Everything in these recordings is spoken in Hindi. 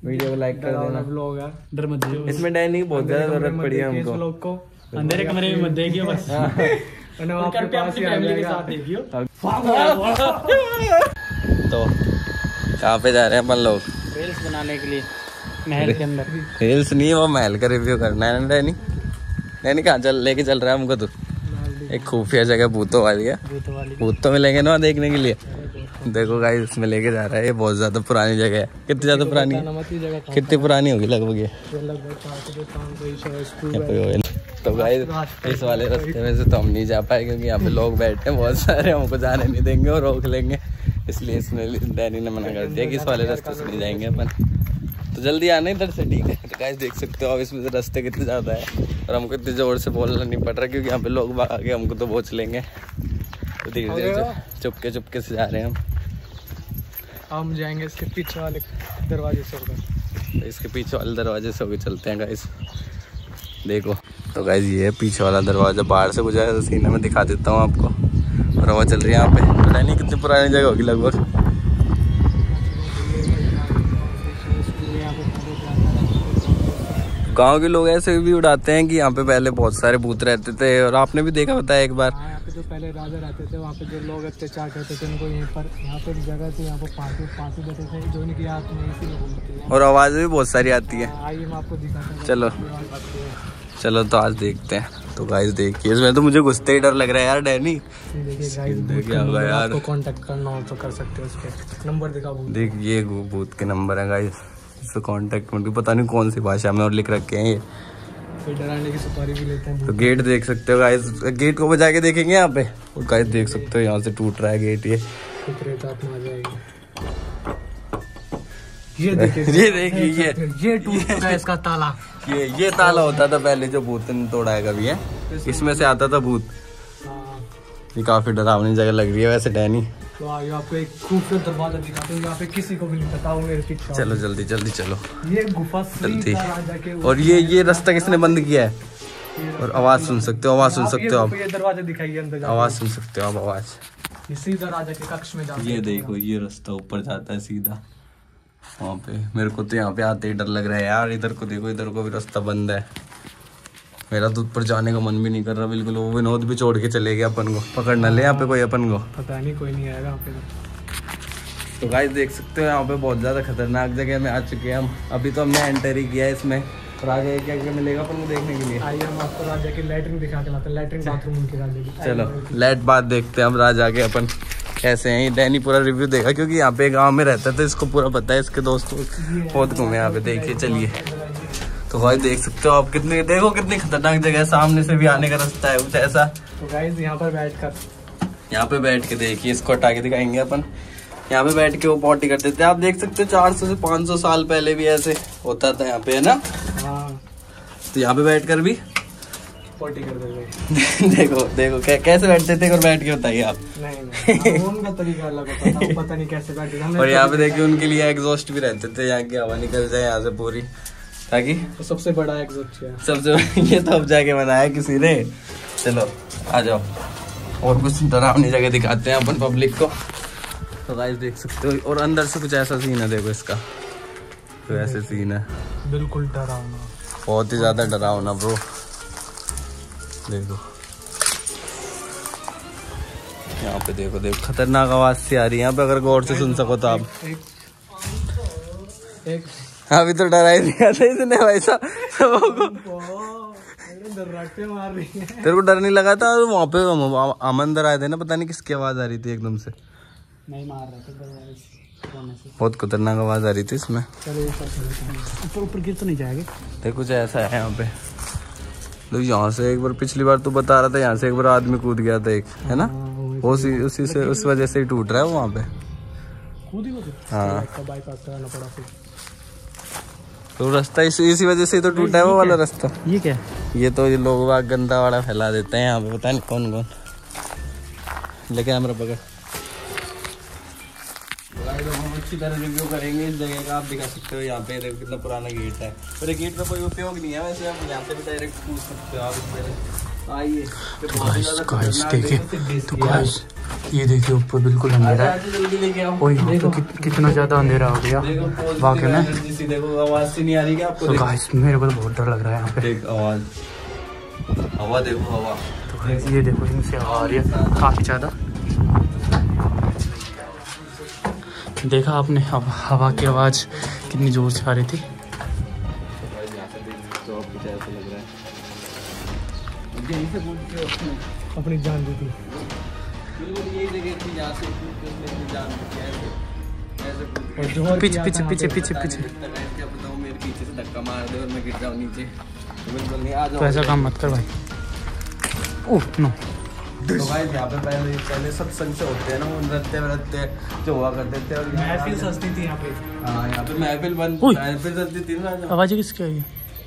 वीडियो को लाइक कर देना। व्लॉग है, डर मत जाओ। इसमें डैनी बहुत ज्यादा जरूरत पड़ी है हमको। व्लॉग को अंधेरे कमरे में मत देखियो बस। और आपके पास ही फैमिली के साथ देखियो। तो कहाँ पे जा रहे हैं अपन लोग? रील्स बनाने के लिए महल के अंदर। रील्स नहीं, वो महल का रिव्यू करना है ना डैनी। डैनी कहाँ चल लेके चल रहा है हमको? तो एक खुफिया जगह भूतों वाली है, भूत तो मिलेंगे ना देखने के लिए। देखो गाइस इसमें लेके जा रहा है। ये बहुत ज्यादा पुरानी जगह है। कितनी ज्यादा पुरानी है? कितनी पुरानी होगी लगभग ये? तो गाइस इस वाले रास्ते में से तो हम नहीं जा पाए क्योंकि यहाँ पे लोग बैठे हैं बहुत सारे, हमको जाने नहीं देंगे और रोक लेंगे। इसलिए इसमें डैनी ने मना कर दिया कि इस वाले रास्ते से नहीं जाएंगे अपन। तो जल्दी आना इधर से, ठीक है? तो गाइस देख सकते हो अब इसमें से रास्ते कितने ज़्यादा है और हमको इतनी ज़ोर से बोलना नहीं पड़ रहा क्योंकि यहाँ पे लोग आगे हमको तो पहुँच लेंगे। तो धीरे धीरे चुपके से जा रहे हैं हम जाएंगे इसके पीछे वाले दरवाजे से होकर। तो इसके पीछे वाले दरवाजे से होकर चलते हैं गाइस। देखो तो गाइस ये है पीछे वाला दरवाजा। बाहर से गुजरा तो सीना में दिखा देता हूँ आपको। और हवा चल रही है यहाँ पे। पता नहीं कितनी पुरानी जगह होगी लगभग। गांव के लोग ऐसे भी उड़ाते हैं कि यहाँ पे पहले बहुत सारे भूत रहते थे और आपने भी देखा होता है एक बार। यहाँ पे जो पहले राजा रहते थे वहाँ पे जो लोग अत्याचार करते थे उनको यहीं पर, यहाँ पे जगह थी, यहाँ पे फांसी देते थे जो इनकी याद में इसी में घूमती है। और आवाज़ भी बहुत सारी आती है। आइए मैं आपको दिखाता हूँ। चलो तो आज देखते हैं। तो गाइस देखिए इसमें तो मुझे घुसते ही डर लग रहा है यार डैनी। देखिए आपको कांटेक्ट करना हो तो कर सकते हो। उसके नंबर दिखा देख, ये भूत के नंबर है गाइस। इससे कांटेक्ट में पता नहीं कौन सी भाषा में और लिख रखे हैं ये। डराने की सुपारी भी लेते हैं। तो गेट देख सकते हो गाइस। गेट को बजा के देखेंगे यहाँ पे। और गाइस देख सकते हो यहाँ से टूट रहा है गेट। ये ये टूट चुका है इसका ताला। ये ताला होता था पहले जो भूत ने तोड़ा है कभी है। इसमें से आता था भूत। ये काफी डरावनी जगह लग रही है वैसे डैनी। तो आगे आपको एक खूबसूरत दरवाजा दिखाते हैं। यहाँ पे किसी को भी नहीं पता हो मेरे पीछे। चलो जल्दी चलो। ये गुफा जल्दी। और ये रास्ता किसने बंद किया है? और आवाज सुन सकते हो आप। ये दरवाजा दिखाइए अंदर। आवाज सुन सकते हो आप आवाज। ये सीधा राजा के कक्ष में जाता है। ये देखो ये रास्ता ऊपर जाता है सीधा वहाँ पे। मेरे को तो यहाँ पे आते ही डर लग रहा है यार। इधर को देखो, इधर को भी रास्ता बंद है। मेरा तो ऊपर जाने का मन भी नहीं कर रहा बिल्कुल। वो विनोद भी छोड़ के चले गया अपन को। पकड़ न ले यहाँ पे कोई अपन को। पता नहीं कोई नहीं आएगा यहाँ पे। तो गाइस देख सकते हो यहाँ पे बहुत ज्यादा खतरनाक जगह में आ चुके हैं हम। अभी तो हमने एंटर ही किया है इसमें। और आगे क्या क्या मिलेगा अपन को देखने के लिए? आइए हम आपको राजा की लैट्रिन दिखा के लाते हैं। लैट्रिन बाथरूम उनके राजा की। चलो लेट बात देखते हैं हम राजा के अपन कैसे हैं। डैनी पूरा रिव्यू देगा क्योंकि यहाँ पे गाँव में रहता था, इसको पूरा पता है। इसके दोस्तों बहुत घूमे यहाँ पे। देखिए चलिए। तो भाई देख सकते हो आप कितनी खतरनाक जगह है। सामने से भी आने का रास्ता है कुछ ऐसा। तो गाइस यहाँ पे बैठ के देखिए। इसको हटा के दिखाएंगे अपन। यहाँ पे बैठ के वो पॉटी करते थे। आप देख सकते हो 400 से 500 साल पहले भी ऐसे होता था यहाँ पे, है ना? हाँ। तो यहाँ पे बैठ कर भी पॉटी करते थे। देखो कैसे बैठते थे और बैठ के बताइए आप। नहीं उनका तरीका अलग होता था। पता नहीं कैसे बैठते थे। और यहाँ पे देखिए उनके लिए एग्जॉस्ट भी रहते थे। यहाँ की हवा निकल जाए यहाँ से पूरी, ताकि तो सबसे बड़ा एग्जॉस्ट है सबसे। ये तो अब जाके बनाया किसी ने। चलो आ जाओ और कुछ डरावनी जगह दिखाते हैं अपन पब्लिक को। तो गाइस देख सकते हो। और अंदर से कुछ ऐसा सीन है देखो इसका। तो ऐसे सीन है बिल्कुल डरावना, बहुत ही ज्यादा डरावना ब्रो। देखो यहाँ पे देखो खतरनाक आवाज सी आ रही है यहाँ पे। अगर गौर से सुन सको तो आप। अभी तो डरा ही नहीं आता इसने भाई साहब। तेरे को डर नहीं लगा था? वहाँ पे हम अंदर आए थे ना, पता नहीं किसकी आवाज आ रही थी एकदम से। नहीं मार रहे थे। बहुत खतरनाक आवाज आ रही थी इसमें। ऊपर गिर तो नहीं जाएगा। देखो कुछ ऐसा है यहाँ पे। तो यहाँ से एक बार पिछली बार तो बता रहा था यहाँ से एक बार आदमी कूद गया था एक, है ना? उसी से उस वजह से ही टूट रहा है वहाँ पे। हाँ तो रास्ता इसी वजह से तो टूटा है वो वाला रास्ता। ये क्या? ये तो ये लोग गंदा वाला फैला देते हैं यहाँ पे। पता नहीं कौन लेकिन हमारा पकड़। अच्छी तरह रिव्यू करेंगे इस जगह का। आप दिखा सकते हो यहाँ पे देखो कितना पुराना गेट है। पर गेट का कोई उपयोग नहीं है वैसे। आप यहाँ पे भी डायरेक्ट पूछ सकते हो आप। आइए गाइस देखिए, तो गाइस ये देखिए ऊपर बिल्कुल अंधेरा है। जल्दी लेके आओ। और यहाँ पे कितना ज्यादा अंधेरा हो गया वाकई में। देखो आवाज सी नहीं आ रही क्या आपको? तो गाइस मेरे को तो बहुत डर लग रहा है यहाँ पे। देख आवाज, हवा देखो, हवा। तो ये देखो इनसे हवा आ रही है काफी ज्यादा। देखा आपने हवा की आवाज कितनी जोर से आ रही थी। अपनी जान दी थी। पीछे पीछे पीछे पीछे पीछे मेरे पीछे से धक्का मार दे और मैं गिर जाऊँ नीचे, तो ऐसा काम मत कर भाई। Oh no. तो भाई यहाँ पे पहले सत्संग से होते हैं ना, वो नृत्य जो हुआ करते थे। और महफिल सस्ती थी यहाँ पे। हाँ यहाँ पे महफिल सस्ती थी ना। आवाज किसकी आई?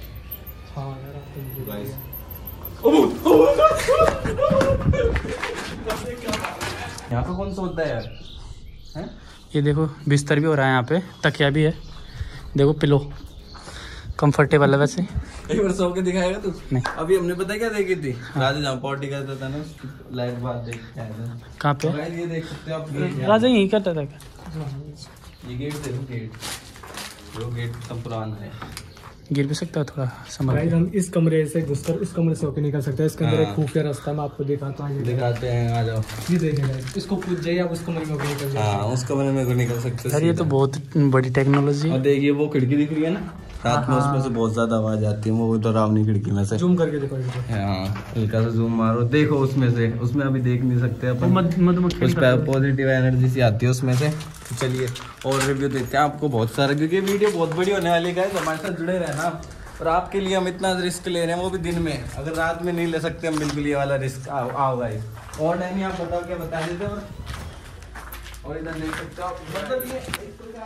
यहाँ पे कौन सा होता है यार? हैं? ये देखो बिस्तर भी हो रहा है यहाँ पे, तकिया भी है, देखो पिलो कंफर्टेबल है वैसे। एक बार सो के दिखाएगा तू? नहीं। अभी हमने पता क्या देखी थी? राजा जहाँ पॉटी करता था ना, उसकी लाइट बात देख के आया था। कहाँ पे? तो ये देख सकते हो आप, राजा यही करता था क्या? ये गेट देखो, गेट जो गेट सब पुराना है। गिर भी सकता है थोड़ा समझ। हम इस कमरे से घुसकर उस कमरे से होकर निकल सकते हैं। इसके अंदर एक खुफिया रास्ता मैं आपको दिखाता हूँ। दिखाते हैं, आ जाओ। ये देखेगा, इसको कूद जाइए आप उस कमरे में होकर निकल जाइए। हाँ उस कमरे में निकल सकते हैं। यार ये तो बहुत बड़ी टेक्नोलॉजी और है। देखिए वो खिड़की दिख रही है ना, रात में उसमें से बहुत ज्यादा आवाज आती है। वो डरावनी खिड़की में से जूम करके देखो। हाँ हल्का सा जूम मारो, देखो उसमें से, उसमें अभी देख नहीं सकते अपन। मधुमक्खी उस पर पॉजिटिव एनर्जी सी आती है उसमें से। तो चलिए और रिव्यू देते हैं आपको बहुत सारा, क्योंकि वीडियो बहुत बड़ी होने वाली है। हमारे साथ जुड़े रहना, और आपके लिए हम इतना रिस्क ले रहे हैं, वो भी दिन में। अगर रात में नहीं ले सकते हम बिल्कुल ये वाला रिस्क। आओ भाई और नहीं, आप बताओ क्या बता देते। और इधर देख सकते हो आप, मतलब ये इस प्रकार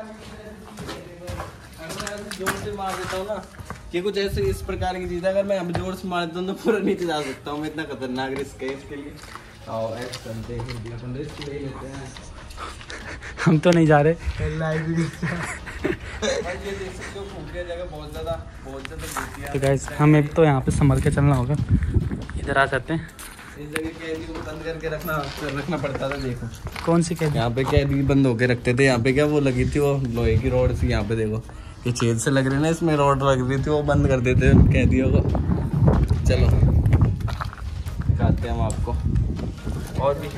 जोर से मार देता हूँ ना, कि कुछ ऐसे इस प्रकार की चीज़ है। अगर मैं अब जोर से मार देता हूँ तो पूरा नीचे जा सकता हूँ मैं, इतना खतरनाक रिस्क है इसके लिए। आओ ऐसे करते हैं, अपन रिस्क ले लेते हैं। हम तो नहीं जा रहे। तो गाइस हमें तो यहाँ पे संभल के चलना होगा। इधर आ जाते हैं। इस जगह कैदी को बंद करके रखना पड़ता था। देखो कौन सी कैदी? यहाँ पे कैदी बंद होके रखते थे। यहाँ पे क्या वो लगी थी, वो लोहे की रॉड सी। यहाँ पे देखो ये छेद से लग रही ना, इसमें रॉड लग रही थी, वो बंद कर देते कैदियों को। चलो दिखाते हैं हम आपको। और भी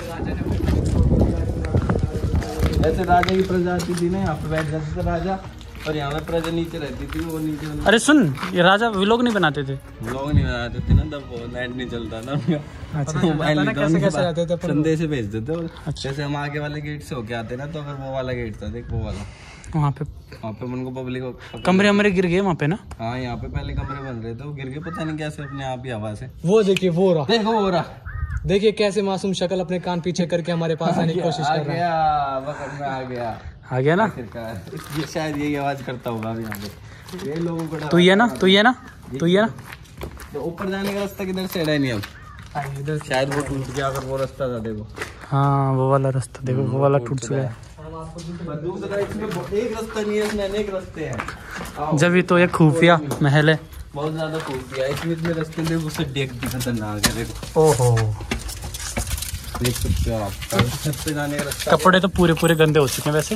ऐसे राजा की प्रजाति थी ना, यहाँ पे बैठ जाते थे राजा, और यहाँ पे प्रजा नीचे रहती थी। वो नीचे अरे सुन, ये राजा व्लॉग नहीं बनाते थे? व्लॉग नहीं बनाते थे ना तब, वो नेट नहीं चलता ना। अच्छा मोबाइल नहीं था, कैसे जाते थे संदेश भेज देते। अच्छा। जैसे हम आगे वाले गेट से होके आते ना, तो अगर वो वाला गेट था, देख वो वाला, वहाँ पे उनको पब्लिक कमरे हमारे गिर गए वहाँ पे ना। हाँ यहाँ पे पहले कमरे बन रहे थे, वो गिर गए पता नहीं कैसे अपने आप ही हवा से। वो देखिए, वो रहा, देखो वो रहा, देखिए कैसे मासूम शक्ल अपने कान पीछे करके हमारे पास आने की कोशिश कर रहा है। आ गया ना। शायद यही आवाज करता होगा अभी यहाँ पे। ये लोगों को तो ये ना, तो ये ना, तो ये ना। तो ऊपर जाने का रास्ता किधर से है नहीं अब, इधर शायद वो टूट गया। अगर वो रास्ता था देखो, हाँ वो वाला रास्ता देखो, वो वाला टूट चुका है। दूसरा इसमें एक रास्ता नहीं है, इसमें अनेक रास्ते हैं। जब ये तो एक खुफिया महल है, बहुत ज्यादा खूबसूरत है। इसमें इतने रास्ते देखो, उससे देख भी खतरनाक है। देखो ओहो, देख सकते हो आप, छत पे जाने का रास्ता। कपड़े तो पूरे पूरे गंदे हो चुके हैं वैसे।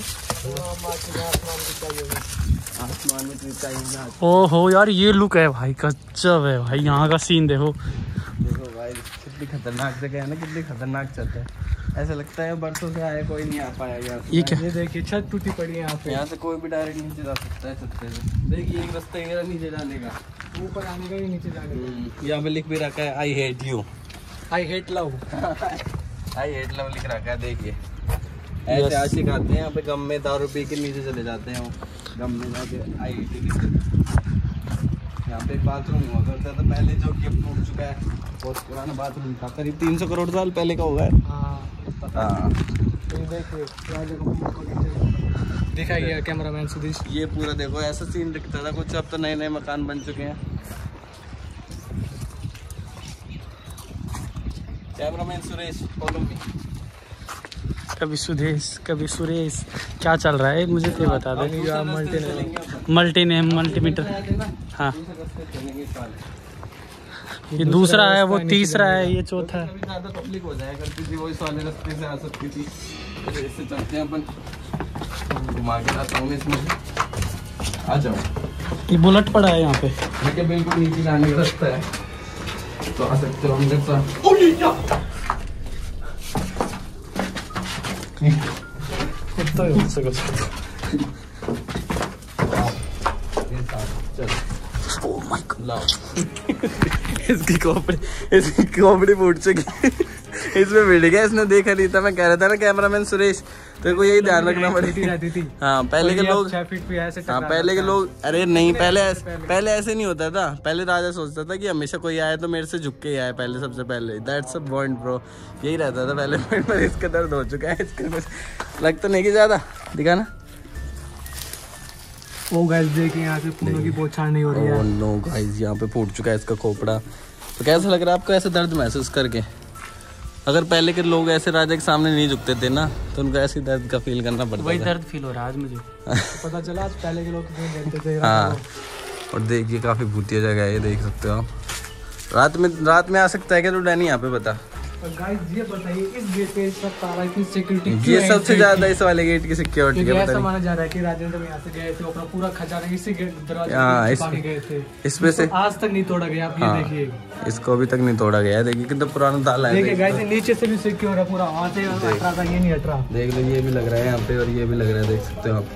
आसमान में चाहिए। ओहो यार ये लुक है भाई, गजब है भाई। यहाँ का सीन देखो, देखो भाई कितनी खतरनाक जगह है ना, कितनी खतरनाक छत है। ऐसा लगता है बरसों से आया कोई नहीं आ पाया यार। ये क्या? ये देखिए छत टूटी पड़ी है यहाँ पे। यहाँ से कोई भी डायरेक्ट नीचे जा सकता है छत से। देखिए एक रास्ता है नीचे जाने का, ऊपर आने का ही नीचे जाने का। यहाँ पे लिख भी रखा है I hate you, I hate love. I hate love लिख रखा है। देखिए ऐसे आशिक आते हैं यहाँ पे, गम में दारू पी के नीचे चले जाते हैं। वो गम में जाके आई हेट लिख देते। यहाँ पे एक बाथरूम हुआ करता था पहले, जो कि टूट चुका है। बहुत पुराना बाथरूम था, करीब 300 करोड़ साल पहले का होगा। हाँ दिखाइए कैमरामैन सुधीश। ये पूरा देखो ऐसा सीन दिखता था कुछ, अब तो नए नए मकान बन चुके हैं। Cameraman Suresh follow me. कभी सुदेश कभी सुरेश, क्या चल रहा है मुझे तो बता दे। Multi name multimeter. हाँ ये दूसरा है, वो तीसरा है, ये चौथा है। कभी ज्यादा पब्लिक हो जाया करती थी, वो इस वाले रास्ते से आ सकती थी। तो इससे चलते हैं अपन, घुमा के लाता हूँ इसमें। आ जाओ। ये बुलेट पड़ा है यहाँ पे, देखिए बिल्कुल नीचे जाने का रास्ता है, तो आ सकते हो अंदर से। कुत्ता है उससे कुछ। इसकी खोपड़ी फूट चुकी। इसमें भिड़ गया, इसने देखा नहीं था। मैं कह रहा था ना कैमरामैन सुरेश, तेरे को यही ध्यान रखना पड़ेगा। हाँ पहले के लोग, हाँ पहले के लोग, अरे नहीं पहले ऐसे नहीं होता था। पहले राजा सोचता था कि हमेशा कोई आए तो मेरे से झुक के आए पहले, सबसे पहले। दैट्स अ पॉइंट ब्रो, यही रहता था पहले। पर इसका दर्द हो चुका है, इसका कुछ लगता नहीं कि ज्यादा दिखा ना। ओ गाइस देखिए यहाँ से खूनों की बौछार नहीं हो रही है। नो गाइस यहाँ पे फूट चुका है इसका खोपड़ा। तो कैसा लग रहा है आपको ऐसे दर्द महसूस करके? अगर पहले के लोग ऐसे राजा के सामने नहीं झुकते थे ना, तो उनको ऐसी दर्द का फील करना पड़ता था। वही दर्द फील हो रहा है आज मुझे। पता चला आज पहले के लोग कितने डरते थे। हाँ, और देखिए काफी भूतिया जगह है ये, देख सकते हो आप। रात में आ सकता है क्या तू डैनी यहाँ पे? बता गाइस ये बताइए इस गेट पे सब ताला की सिक्योरिटी, ये सबसे ज्यादा इस वाले गेट की सिक्योरिटी है। ऐसा माना जा रहा है कि राजेंद्र यहाँ से गए थे, अपना पूरा खजाना इसी गेट दरवाजे से गए थे। इसमें से आज तक नहीं तोड़ा गया। आप ये देखिए, इसको अभी तक नहीं तोड़ा गया है। देखिए कितना पुराना ताला है। देखिए गाइस नीचे से भी सिक्योर है पूरा, वहाँ से हट रहा था, ये नहीं हट रहा। देख लो, ये भी लग रहा है यहाँ पे और ये भी लग रहा है, देख सकते हो आप।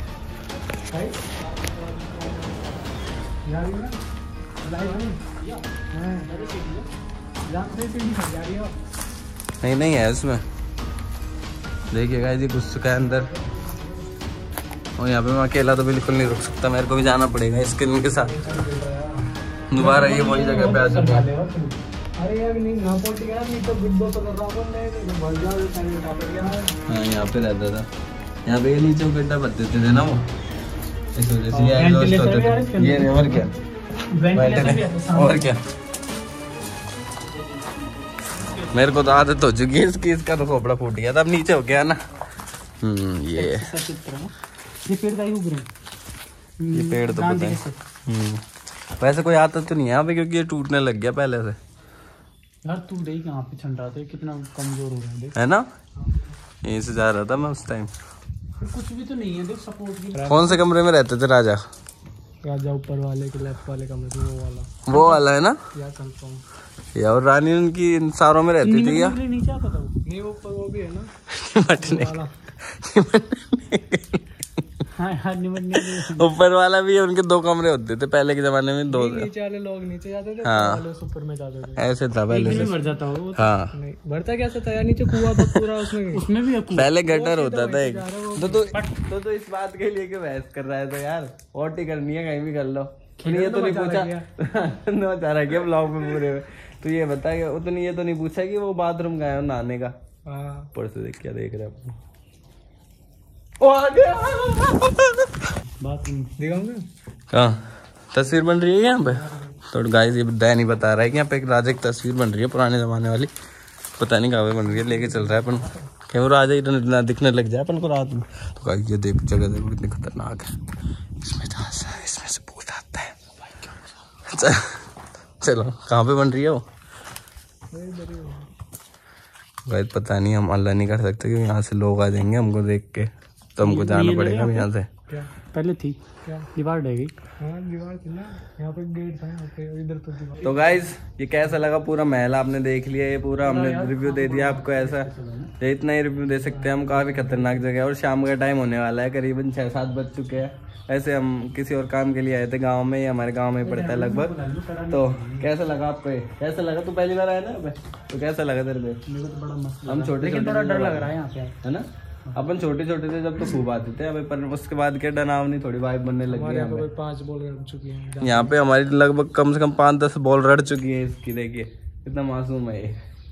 नहीं है इसमें। देखिए गाइस ये गुस्सा है अंदर, और यहाँ पे मैं अकेला तो बिल्कुल नहीं रुक सकता, मेरे को भी जाना पड़ेगा स्किन के साथ। दोबारा ये वही जगह पे आ जाऊंगा। अरे यार नहीं ना पहुंच गया, नहीं तो गुड्डो तो कर रहा हूं मैं, भर जाओ टाइम का गया। हां यहाँ पे रहता था, यहाँ पे ये नीचे गड्ढा भर देते थे ना वो, इस वजह से ये एग्जॉस्ट होता था। ये और क्या और क्या, मेरे को तो आदत हो चुकी है इसकी। इसका तो खोपड़ा फूट गया था, अब नीचे हो गया ना। ये पेड़ का ही उग रहा है, ये पेड़ तो पता है। वैसे कोई आता तो नहीं है यहाँ पे, क्योंकि ये टूटने लग गया पहले से। यार तू देख यहाँ पे छंड रहा था, कितना कमजोर हो रहा है ना। यहीं से जा रहा था मैं उस टाइम। कुछ भी तो नहीं है, देख सपोर्ट की। कौन से कमरे में रहते थे राजा? ऊपर वाले के लेफ्ट वाले कमरे में, वो वाला है ना। या कंफर्म, या और रानी उनकी इन सारों में रहती थी या नीचे आता था नहीं, ऊपर वो भी है ना। ऊपर वाला भी है, उनके 2 कमरे होते थे पहले के जमाने में। 2 नीचे वाले लोग नीचे जाते थे, हाँ ऊपर में जाते थे, ऐसे था पहले से। भर जाता हो। हाँ नहीं भरता कैसे था यार, नीचे कुआं था पूरा, उसमें भी पहले गटर होता था एक। तो इस बात के लिए क्यों बहस कर रहा है? तो यार ओटी करनी है कहीं भी कर लो। ये तो नहीं पूछा चाह रहा क्या ब्लॉग में पूरे में? तो ये बताया उतनी, ये तो नहीं पूछा कि वो बाथरूम गया नहाने का। परसों देख क्या देख रहे हैं दिखाऊंगा कहाँ तस्वीर बन रही है यहाँ पे। तो गाइस ये नहीं बता रहा है कि यहाँ पे एक राजा की तस्वीर बन रही है पुराने जमाने वाली, पता नहीं कहाँ पे बन रही है, लेके चल रहा है अपन क्या वो राजा इतना दिखने लग जाए अपन को रात में। तो गाइस ये देख जगह देखो कितनी खतरनाक है, इसमें से भूत आता है। चलो कहाँ पे बन रही है वो गाइस पता नहीं, हम अल्लाह नहीं कर सकते क्योंकि यहाँ से लोग आ जाएंगे हमको देख के, तो हमको जाना पड़ेगा यहाँ से। पहले थी क्या दीवार ढह गई? हाँ दीवार थी ना, यहाँ पे गेट था, यहाँ पे इधर तो दीवार। तो गाइस ये कैसा लगा पूरा महल आपने देख लिया, ये पूरा हमने रिव्यू दे दिया आपको। ऐसा ये इतना ही रिव्यू दे सकते हैं हम, काफी खतरनाक जगह है। और शाम का टाइम होने वाला है, करीबन 6-7 बज चुके हैं। ऐसे हम किसी और काम के लिए आए थे गाँव में, ये हमारे गाँव में पड़ता है लगभग। तो कैसा लगा आपको, ये कैसा लगा? तू पहली बार आया ना, तो कैसा लगा तेरे को? हम छोटे छोटे डर लग रहा है यहाँ पे, है ना। अपन छोटे छोटे थे जब तो खूब आते थे, अभी पर उसके बाद क्या डरावनी थोड़ी वाइब बनने लगी है। यहाँ पे 5 बॉल रड़ चुकी है, यहाँ पे हमारी लगभग कम से कम 5-10 बॉल रड़ चुकी है इसकी। देखिए कितना मासूम है ये।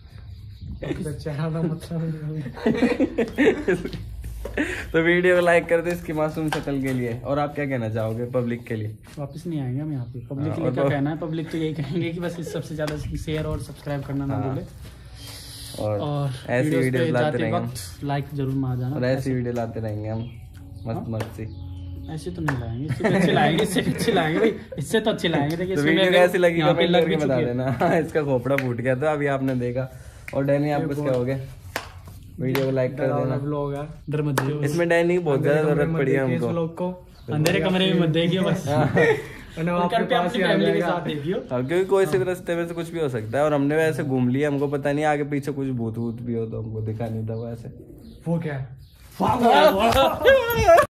तो वीडियो को लाइक कर दे इसकी मासूम शक्ल के लिए। और आप क्या कहना चाहोगे पब्लिक के लिए? वापस नहीं आएंगे हम यहाँ पे। पब्लिक के लिए क्या कहना है? पब्लिक तो यही कहेंगे कि बस सबसे ज्यादा शेयर और सब्सक्राइब करना ना भूले, और ऐसी वीडियो लाते रहेंगे हम। लाइक जरूर मार जाना, और ऐसी वीडियो लाते रहेंगे हम मस्त मस्त सी। ऐसे तो नहीं लाएंगे, इससे अच्छे लाएंगे, इससे अच्छे लाएंगे भाई, इससे तो अच्छे लाएंगे। देखिए तो वीडियो कैसी लगी कमेंट करके बता देना। इसका खोपड़ा फूट गया था अभी आपने देखा। और डैनी आप कुछ कहोगे? वीडियो को लाइक कर देना। व्लॉग है, डर मत जाइए। इसमें डैनी की बहुत ज्यादा जरूरत पड़ी है हमको। व्लॉग को अंधेरे कमरे में मत देखिए बस, फैमिली के साथ देखियो। क्योंकि कोई से भी रास्ते में से कुछ भी हो सकता है, और हमने वैसे घूम लिया, हमको पता नहीं आगे पीछे कुछ भूत वूत भी हो तो हमको दिखा नहीं था वैसे। वो क्या है?